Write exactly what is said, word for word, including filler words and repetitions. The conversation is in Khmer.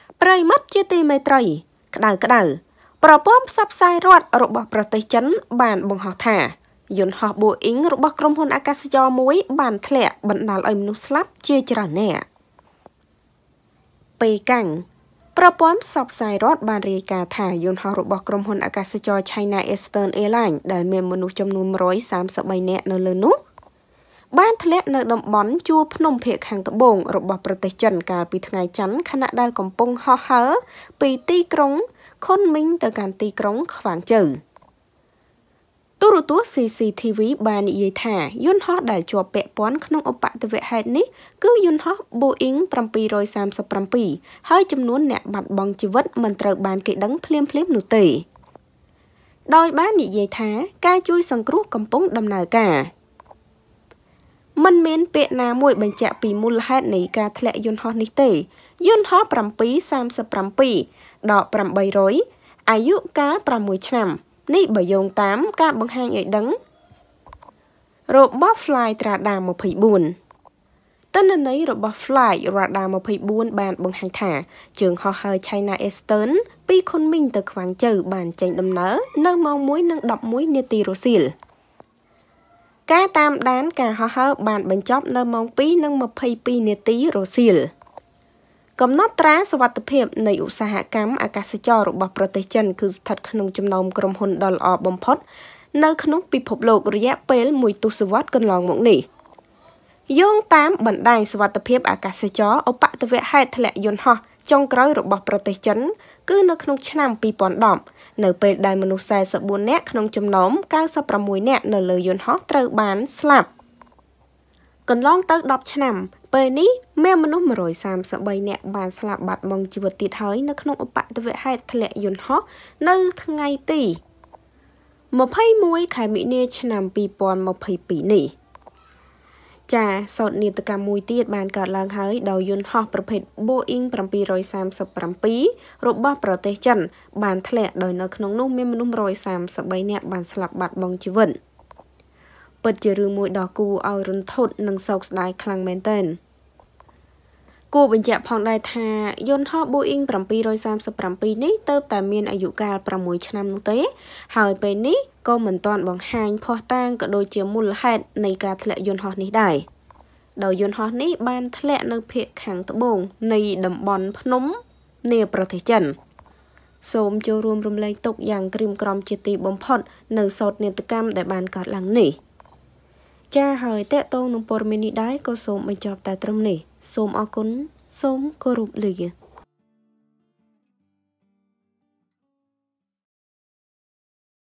ប្រិមិត្តជាទីមេត្រីក្តៅក្តៅប្រព័ន្ធផ្សព្វផ្សាយរដ្ឋរបស់ប្រទេសចិនបានបង្ហោះថាយន្តហោះ Boeing របស់ក្រុមហ៊ុនអាកាសចរមួយបានធ្លាក់បណ្ដាលឲ្យមនុស្សស្លាប់ជាច្រើននាក់ប៉េកាំងប្រព័ន្ធផ្សព្វផ្សាយរដ្ឋបានរាយការណ៍ថាយន្តហោះរបស់ក្រុមហ៊ុនអាកាសចរ China Eastern Airlines ដែលមានមនុស្សចំនួនone hundred thirty-threeនាក់នៅលើនោះបានធ្លាក់នៅតំបន់ជួរភ្នំភាគខាងត្បូងរបស់ប្រទេសចិនកាលពីថ្ងៃច័ន្ទខណៈដែលកំពុងហោះហើរពីទីក្រុងខុនមីងទៅកាន់ទីក្រុងខ្វាងជូវទូរទស្សន៍ C C T V បាននិយាយថាយន្តហោះដែលជាប់ពាក់ព័ន្ធក្នុងឧបទ្ទវហេតុនេះគឺយន្តហោះ Boeing seven thirty-seven ហើយចំនួនអ្នកបាត់បង់ជីវិតមិនត្រូវបានគេដឹងភ្លាមៗនោះទេដោយបាននិយាយថាការជួយសង្គ្រោះកំពុងដំណើរការមិនមានពាក្យណាមួយបញ្ជាក់ពីមូលហេតុនៃការធ្លាក់យន្តហោះនេះទេយន្តហោះseven thirty-sevenដកeight hundredអាយុកាលsixឆ្នាំនេះបើយោងតាមការបង្ហាញឲ្យដឹងរបស់ Flightradar twenty-four ទិន្នន័យរបស់ Flightradar twenty-four បានបង្ហាញថាជើងហោះហើរ China Eastern ពីខុនមីងទៅខ្វាងជូវបានចេញដំណើរនៅម៉ោងone and elevenនាទីរសៀលការតាមដានការហោះហើរបានបញ្ចប់នៅម៉ោងtwo and twenty-twoនាទីរសៀលកំណត់ត្រាសុវត្ថិភាពនៃឧស្សាហកម្មអាកាសចររបស់ប្រទេសចិនគឺស្ថិតក្នុងចំណោមក្រុមហ៊ុនដ៏ល្អបំផុតនៅក្នុងពិភពលោករយៈពេលមួយទសវត្សរ៍កន្លងមកនេះយោងតាមបណ្ដាញសុវត្ថិភាពអាកាសចរឧបទ្ទវហេតុធ្លាក់យន្តហោះចុងក្រោយរបស់ប្រទេសចិនគឺនៅក្នុងឆ្នាំtwo thousand tenនៅពេលដែលមនុស្សforty-fourនាក់ក្នុងចំណោមninety-sixនាក់នៅលើយន្តហោះត្រូវបានស្លាប់កន្លងទៅtenឆ្នាំពេលនេះមានមនុស្សone hundred thirty-threeនាក់បានស្លាប់បាត់បង់ជីវិតទៀតហើយនៅក្នុងឧបទ្ទវហេតុធ្លាក់យន្តហោះនៅថ្ងៃទីtwenty-oneខែមិនិនាឆ្នាំtwo thousand twenty-twoនេះចាសោកនាដកម្មមួយទៀតបានកើតឡើងហើយដោយយន្តហោះប្រភេទ Boeing seven thirty-seven របស់ប្រទេសចិនបានធ្លាក់ដោយនៅក្នុងនោះមានមនុស្សone hundred thirty-threeនាក់បានស្លាប់បាត់បង់ជីវិតពិតជារឿងមួយដ៏គួរឲ្យរន្ធត់និងសោកស្ដាយខ្លាំងមែនទែនគួរបញ្ជាក់ផងដែរថាយន្តហោះ Boeing seven thirty-seven នេះទើបតែមានអាយុកាលsixឆ្នាំនោះទេហើយពេលនេះក៏មិនទាន់បង្ហាញភស្តុតាងក៏ដូចជាមូលហេតុនៃការធ្លាក់យន្តហោះនេះដែរដោយយន្តហោះនេះបានធ្លាក់នៅភាគខាងត្បូងនៃតំបន់ភ្នំនាប្រទេសចិនសូមចូលរួមរំលែកទុក្ខយ៉ាងក្រៀមក្រំជាទីបំផុតនៅសោកនាដកម្មដែលបានកើតឡើងនេះចាហើយតេតងនឹងព័ត៌មាននេះដែរក៏សូមបញ្ចប់តែត្រឹមនេះសូមអរគុណសូមគោរពលា